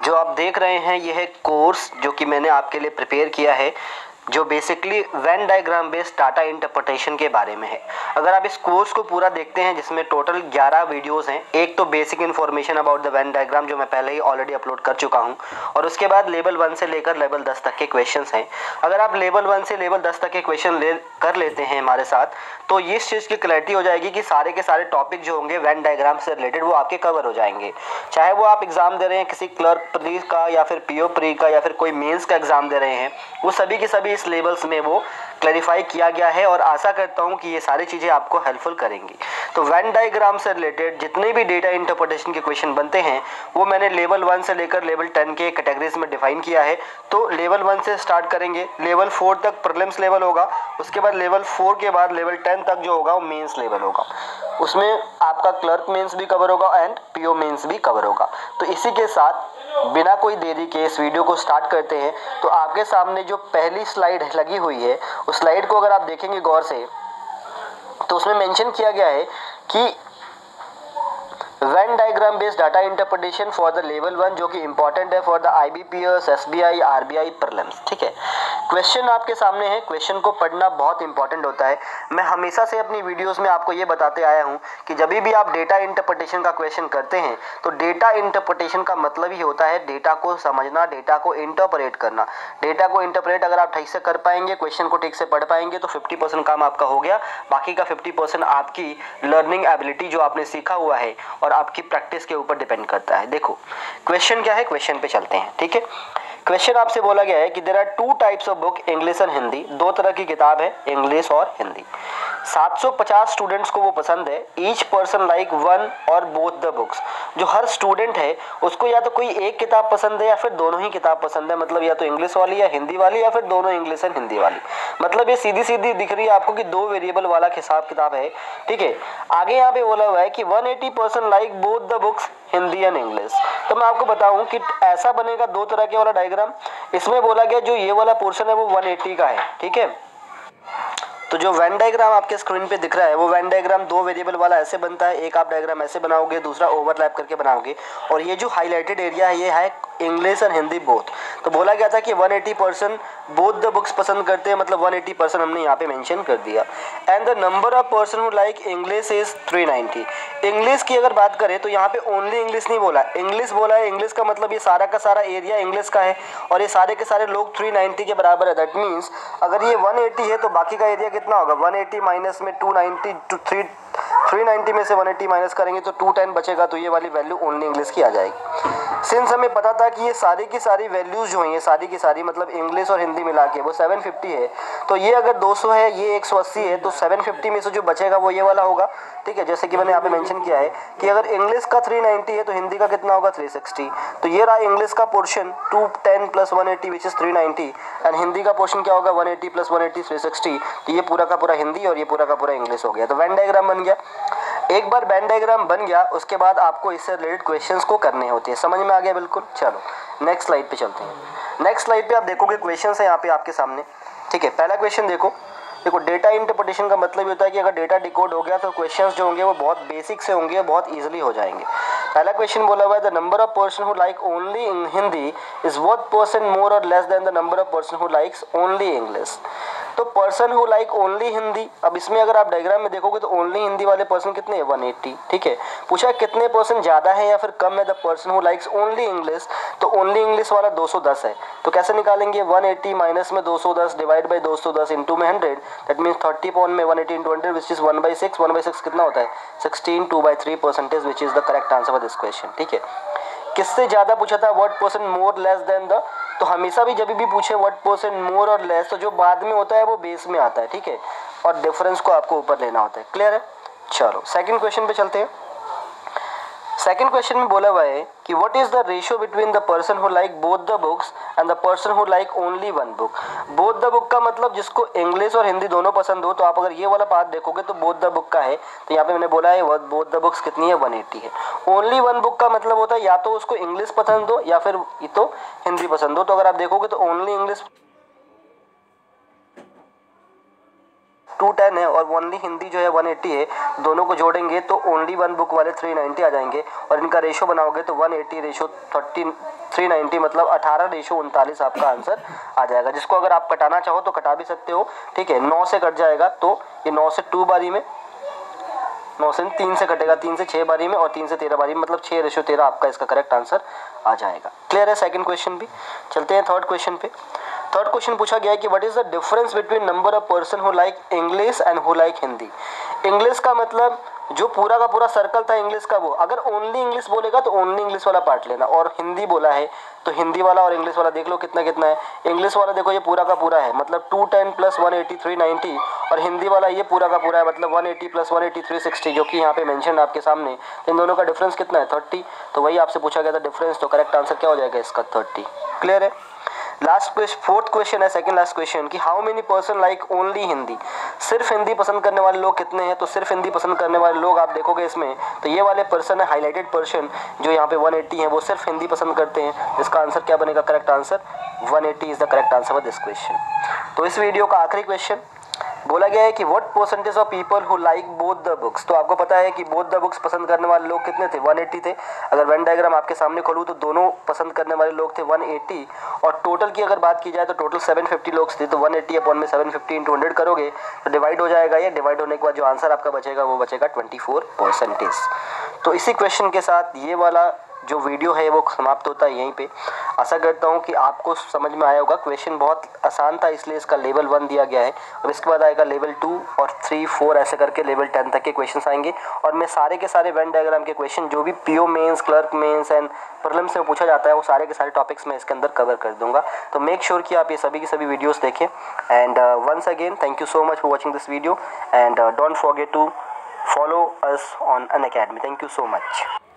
जो आप देख रहे हैं ये है कोर्स जो कि मैंने आपके लिए प्रिपेयर किया है, जो basically Venn diagram based data interpretation के बारे में है। अगर आप इस कोर्स को पूरा देखते हैं जिसमें टोटल 11 वीडियोस हैं, एक तो basic information about the Venn diagram जो मैं पहले ही ऑलरेडी अपलोड कर चुका हूं, और उसके बाद लेवल 1 से लेकर लेवल 10 तक के क्वेश्चंस हैं। अगर आप लेवल 1 से लेवल 10 तक के क्वेश्चन कर लेते हैं हमारे साथ, तो ये इस चीज़ की क्लैरिटी हो जाएगी कि सारे के सारे टॉपिक जो होंगे वेन डायग्राम से रिलेटेड वो आपके कवर हो जाएंगे। चाहे वो आप एग्जाम दे रहे हैं किसी क्लर्क प्री का या फिर पीओ प्री का या फिर कोई मेंस का एग्जाम दे रहे हैं, वो सभी के सभी इस लेवल्स में वो क्लैरिफाई किया गया है और आशा करता हूं कि ये सारी चीज़ें आपको हेल्पफुल करेंगी। तो वेन डायग्राम से रिलेटेड जितने भी डेटा इंटरप्रिटेशन के क्वेश्चन बनते हैं वो मैंने लेवल 1 से लेकर लेवल 10 के कैटेगरीज में डिफाइन किया है। तो लेवल 1 से स्टार्ट करेंगे, लेवल 4 तक प्रीलिम्स लेवल होगा, उसके बाद लेवल 4 के बाद लेवल 10 तक जो होगा वो मेंस लेवल होगा। उसमें आपका क्लर्क मेंस भी कवर होगा एंड पीओ मेंस भी कवर होगा। तो इसी के साथ बिना कोई देरी के इस वीडियो को स्टार्ट करते हैं। तो आपके सामने जो पहली स्लाइड लगी हुई है उस स्लाइड को अगर आप देखेंगे गौर से, तो उसमें मेंशन किया गया है कि Venn diagram based data interpretation for the level 1, जो कि इंपॉर्टेंट है for the IBPS, SBI, RBI prelims. ठीक है, क्वेश्चन आपके सामने है, क्वेश्चन को पढ़ना बहुत इंपॉर्टेंट होता है। मैं हमेशा से अपनी वीडियोस में आपको ये बताते आया हूँ कि जब भी आप डेटा इंटरप्रिटेशन का क्वेश्चन करते हैं तो डेटा इंटरप्रिटेशन का मतलब ही होता है डेटा को समझना, डेटा को इंटरप्रेट करना। डेटा को इंटरप्रेट अगर आप ठीक से कर पाएंगे, क्वेश्चन को ठीक से पढ़ पाएंगे, तो 50% काम आपका हो गया। बाकी का 50% आपकी लर्निंग एबिलिटी जो आपने सीखा हुआ है और आपकी प्रैक्टिस के ऊपर डिपेंड करता है। देखो क्वेश्चन क्या है, क्वेश्चन पे चलते हैं। ठीक है, क्वेश्चन आपसे बोला गया है कि there are 2 types of book, English and Hindi. 2 तरह की किताब है, इंग्लिश और हिंदी। 750 स्टूडेंट्स को वो पसंद है। ईच पर्सन लाइक वन और बोथ द बुक्स। जो हर स्टूडेंट है उसको या तो कोई एक किताब पसंद है या फिर दोनों ही किताब पसंद है। मतलब या तो इंग्लिश वाली या हिंदी वाली या फिर दोनों इंग्लिश एंड हिंदी वाली। मतलब ये सीधी सीधी दिख रही है आपको कि 2 वेरिएबल वाला हिसाब किताब है। ठीक है, आगे यहाँ पे बोला हुआ है कि 180% like both the books, Hindi and English. तो मैं आपको बताऊं कि ऐसा बनेगा 2 तरह के वाला डायग्राम। इसमें बोला गया जो ये वाला पोर्शन है वो 180 का है। ठीक है, तो जो वेन डायग्राम आपके स्क्रीन पे दिख रहा है वो वेन डायग्राम 2 वेरिएबल वाला ऐसे बनता है। एक आप डायग्राम ऐसे बनाओगे, दूसरा ओवरलैप करके बनाओगे, और ये जो हाईलाइटेड एरिया है ये है इंग्लिश और हिंदी बोथ। तो बोला गया था कि 180% बोथ द बुक्स पसंद करते हैं, मतलब 180% हमने यहाँ पे मेंशन कर दिया। And the number of person who like English is 390। English की अगर बात करें तो यहाँ पे ओनली इंग्लिश नहीं बोला, इंग्लिश बोला है। इंग्लिश का मतलब ये सारा का सारा एरिया इंग्लिश का है और ये सारे के सारे लोग 390 के बराबर है। दैट मीन्स अगर ये 180 है तो बाकी का एरिया कितना होगा, 180 माइनस में 290 टू 390 में से 180 माइनस करेंगे तो 210 बचेगा। तो ये वाली वैल्यू ओनली इंग्लिश की आ जाएगी। सिंस हमें पता था कि ये सारी की सारी वैल्यूज जो हैं, सारी की सारी मतलब इंग्लिश और हिंदी मिला के वो 750 है, तो ये अगर 200 है, ये 180 है, तो 750 में से जो बचेगा वो ये वाला होगा। ठीक है, जैसे कि मैंने यहाँ पे मेंशन किया है कि अगर इंग्लिश का 390 है तो हिंदी का कितना होगा, 360। तो ये रहा इंग्लिश का portion 210 plus 180 which is 390, and Hindi का पोर्शन क्या होगा, 180 प्लस 180 360। तो ये पूरा का पूरा हिंदी और ये पूरा का पूरा इंग्लिश हो गया। तो वेन डायग्राम बन गया। एक बार वेन डायग्राम बन गया उसके बाद आपको इससे रिलेटेड क्वेश्चंस को करने होते हैं। समझ में आ गया बिल्कुल। चलो नेक्स्ट स्लाइड पे चलते हैं। नेक्स्ट स्लाइड पे आप देखोगे क्वेश्चंस है यहाँ पे आपके सामने। ठीक है, पहला क्वेश्चन देखो डेटा इंटरप्रिटेशन का मतलब ये होता है कि अगर डेटा डिकोड हो गया तो क्वेश्चंस जो होंगे वो बहुत बेसिक से होंगे, बहुत इजीली हो जाएंगे। पहला क्वेश्चन बोला हुआ है the number of person who like only in Hindi is what percent more और less than the number of person who likes only English. तो person who like only Hindi, अब इसमें अगर आप डायग्राम में देखोगे तो ओनली हिंदी वाले पर्सन कितने हैं, 180। ठीक है, पूछा कितने पर्सन ज़्यादा है या फिर कम है the person who likes only English, तो ओनली इंग्लिश वाला 210 है। तो कैसे निकालेंगे, 180 माइनस में 210 डिवाइड बाई 210 इंटू में 100, दैट मीन्स 30 पॉइंट में 180 इंटू 100 विच इज 1/6। 1/6 कितना होता है, 16, 2/3% which is the correct answer for this question. ठीक है, किससे ज़्यादा पूछा था, what person more less than the. तो हमेशा भी जब भी पूछे व्हाट पर्सन मोर और लेस तो जो बाद में होता है वो बेस में आता है। ठीक है, और डिफरेंस को आपको ऊपर लेना होता है। क्लियर है। चलो सेकंड क्वेश्चन पे चलते हैं। सेकंड क्वेश्चन में बोला हुआ है कि what is the ratio between the person who like both the books and the person who like only one book. Both the book का मतलब जिसको इंग्लिश और हिंदी दोनों पसंद हो। तो आप अगर ये वाला पार्ट देखोगे तो बोथ द बुक का है, तो यहाँ पे मैंने बोला है बोथ द बुक्स कितनी है, 180 है। ओनली वन बुक का मतलब होता है या तो उसको इंग्लिश पसंद हो या फिर तो हिंदी पसंद हो। तो अगर आप देखोगे तो ओनली इंग्लिश 210 है और ओनली हिंदी जो है 180 है, दोनों को जोड़ेंगे तो ओनली वन बुक वाले 390 आ जाएंगे और इनका रेशो बनाओगे तो 180 रेशो 390 मतलब 18:39 आपका आंसर आ जाएगा। जिसको अगर आप कटाना चाहो तो कटा भी सकते हो, ठीक है। 9 से कट जाएगा तो ये 9 से 2 बारी में, 9 से 3 से कटेगा, 3 से 6 बारी में और 3 से 13 बारी में, मतलब 6:13 आपका इसका करेक्ट आंसर आ जाएगा। क्लियर है सेकंड क्वेश्चन भी। चलते हैं थर्ड क्वेश्चन पे। थर्ड क्वेश्चन पूछा गया है कि what is the difference between number of person who like English and who like Hindi. English का मतलब जो पूरा का पूरा सर्कल था इंग्लिश का, वो अगर ओनली इंग्लिश बोलेगा तो ओनली इंग्लिश वाला पार्ट लेना, और हिंदी बोला है तो हिंदी वाला और इंग्लिश वाला देख लो कितना कितना है। इंग्लिश वाला देखो ये पूरा का पूरा है मतलब 210 प्लस 180 390, और हिंदी वाला ये पूरा का पूरा है मतलब 180 प्लस 180 360, जो कि यहाँ पे मेंशन है आपके सामने। इन दोनों का डिफरेंस कितना है 30, तो वही आपसे पूछा गया था डिफरेंस, तो करेक्ट आंसर क्या हो जाएगा इसका 30। क्लियर है। लास्ट क्वेश्चन, फोर्थ क्वेश्चन है, सेकंड लास्ट क्वेश्चन कि how many person like only Hindi. सिर्फ हिंदी पसंद करने वाले लोग कितने हैं, तो सिर्फ हिंदी पसंद करने वाले लोग आप देखोगे इसमें तो ये वाले पर्सन है हाईलाइटेड पर्सन जो यहाँ पे 180 है, वो सिर्फ हिंदी पसंद करते हैं। इसका आंसर क्या बनेगा correct answer 180 is the correct answer for this question. तो इस वीडियो का आखिरी क्वेश्चन बोला गया है कि what percentage of people who like both the books. तो आपको पता है कि बोथ द बुक्स पसंद करने वाले लोग कितने थे 180 थे। अगर वेन डायग्राम आपके सामने खोलूँ तो दोनों पसंद करने वाले लोग थे 180, और टोटल की अगर बात की जाए तो टोटल 750 लोग थे। तो 180 अपॉन में 750 इंटू 100 करोगे तो डिवाइड हो जाएगा। ये डिवाइड होने के बाद जो आंसर आपका बचेगा वो बचेगा 24%। तो इसी क्वेश्चन के साथ ये वाला जो वीडियो है वो समाप्त होता है यहीं पे। आशा करता हूँ कि आपको समझ में आया होगा। क्वेश्चन बहुत आसान था इसलिए इसका लेवल 1 दिया गया है, और इसके बाद आएगा लेवल 2 और 3 4 ऐसे करके लेवल 10 तक के क्वेश्चंस आएंगे। और मैं सारे के सारे वेन डायग्राम के क्वेश्चन जो भी PO mains, clerk mains and prelims में पूछा जाता है वो सारे के सारे टॉपिक्स मैं इसके अंदर कवर कर दूंगा। तो मेक श्योर कि आप ये सभी की सभी वीडियोज़ देखें। And once again thank you so much for watching this video and don't forget to follow us on Unacademy. Thank you so much.